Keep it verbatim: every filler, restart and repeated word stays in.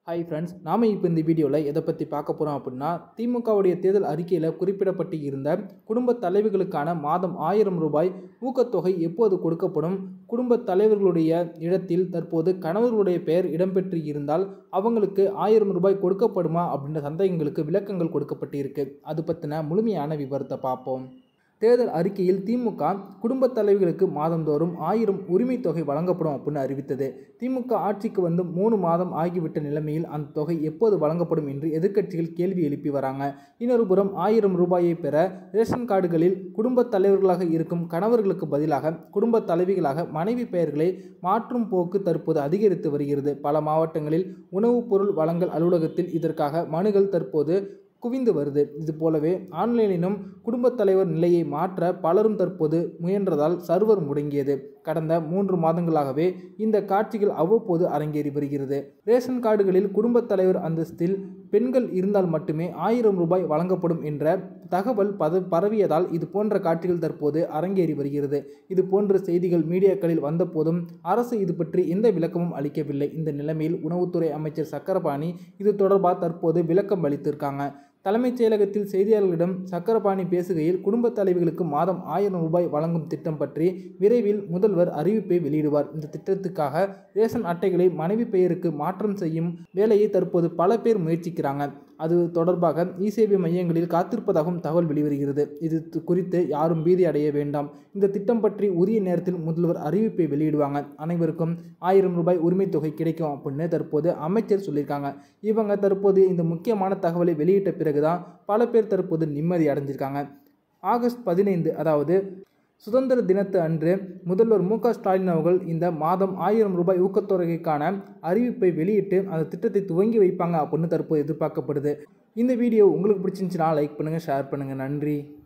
Hi friends, நாம் இப்போ இந்த வீடியோவில் எதை பற்றி பார்க்க போகிறோம் அப்படின்னா, திமுகவுடைய தேர்தல் அறிக்கையில் குறிப்பிடப்பட்டு இருந்த குடும்ப தலைவர்களுக்கான மாதம் ஆயிரம் ரூபாய் ஊக்கத்தொகை எப்போது கொடுக்கப்படும், குடும்ப தலைவர்களுடைய இடத்தில் தற்போது கணவர்களுடைய பெயர் இடம்பெற்று இருந்தால் அவங்களுக்கு ஆயிரம் ரூபாய் கொடுக்கப்படுமா அப்படின்ற சந்தேகங்களுக்கு விளக்கங்கள் கொடுக்கப்பட்டு இருக்கு. அது பற்றின முழுமையான விவரத்தை பார்ப்போம். தேர்தல் அறிக்கையில் திமுக குடும்ப தலைவர்களுக்கு மாதந்தோறும் ஆயிரம் உரிமை தொகை வழங்கப்படும் அப்படின்னு அறிவித்தது. திமுக ஆட்சிக்கு வந்து மூணு மாதம் ஆகிவிட்ட நிலைமையில் அந்த தொகை எப்போது வழங்கப்படும் என்று எதிர்க்கட்சிகள் கேள்வி எழுப்பி வராங்க. இன்னொரு புறம் ஆயிரம் ரூபாயை பெற ரேஷன் கார்டுகளில் குடும்ப தலைவர்களாக இருக்கும் கணவர்களுக்கு பதிலாக குடும்ப தலைவிகளாக மனைவி பெயர்களை மாற்றும் போக்கு தற்போது அதிகரித்து வருகிறது. பல மாவட்டங்களில் உணவுப் பொருள் வழங்கல் அலுவலகத்தில் இதற்காக மனுகள் தற்போது குவிந்து வருது. இது போலவே ஆன்லைனிலும் குடும்பத் தலைவர் நிலையை மாற்ற பலரும் தற்போது முயன்றதால் சர்வர் முடங்கியது. கடந்த மூன்று மாதங்களாகவே இந்த காட்சிகள் அவ்வப்போது அரங்கேறி வருகிறது. ரேஷன் கார்டுகளில் குடும்பத் தலைவர் அந்தஸ்தில் பெண்கள் இருந்தால் மட்டுமே ஆயிரம் ரூபாய் வழங்கப்படும் என்ற தகவல் பத பரவியதால் இது போன்ற காட்சிகள் தற்போது அரங்கேறி வருகிறது. இது போன்ற செய்திகள் மீடியாக்களில் வந்த போதும் அரசு இது பற்றி எந்த விளக்கமும் அளிக்கவில்லை. இந்த நிலைமையில் உணவுத்துறை அமைச்சர் சக்கரபாணி இது தொடர்பாக தற்போது விளக்கம் அளித்திருக்காங்க. தலைமைச் செயலகத்தில் செய்தியாளர்களிடம் சக்கரபாணி பேசுகையில், குடும்ப தலைவிகளுக்கு மாதம் ஆயிரம் ரூபாய் வழங்கும் திட்டம் பற்றி விரைவில் முதல்வர் அறிவிப்பை வெளியிடுவார். இந்த திட்டத்துக்காக ரேஷன் அட்டைகளை மனைவி பெயருக்கு மாற்றம் செய்யும் வேலையை தற்போது பல பேர் முயற்சிக்கிறாங்க. அது தொடர்பாக இ சேவை மையங்களில் காத்திருப்பதாகவும் தகவல் வெளிவருகிறது. இது குறித்து யாரும் பீதி அடைய வேண்டாம். இந்த திட்டம் பற்றி உரிய நேரத்தில் முதல்வர் அறிவிப்பை வெளியிடுவாங்க. அனைவருக்கும் ஆயிரம் ரூபாய் உரிமை தொகை கிடைக்கும் அப்படின்னு தற்போது அமைச்சர் சொல்லியிருக்காங்க. இவங்க தற்போது இந்த முக்கியமான தகவலை வெளியிட்ட பிறகுதான் பல பேர் தற்போது நிம்மதி அடைஞ்சிருக்காங்க. ஆகஸ்ட் பதினைந்து அதாவது சுதந்திர தினத்து அன்று முதல்வர் மு க ஸ்டாலின் அவர்கள் இந்த மாதம் ஆயிரம் ரூபாய் ஊக்கத்தொகைக்கான அறிவிப்பை வெளியிட்டு அந்த திட்டத்தை துவங்கி வைப்பாங்க அப்படின்னு தற்போது எதிர்பார்க்கப்படுது. இந்த வீடியோ உங்களுக்கு பிடிச்சிருந்துச்சுன்னா லைக் பண்ணுங்கள், ஷேர் பண்ணுங்கள். நன்றி.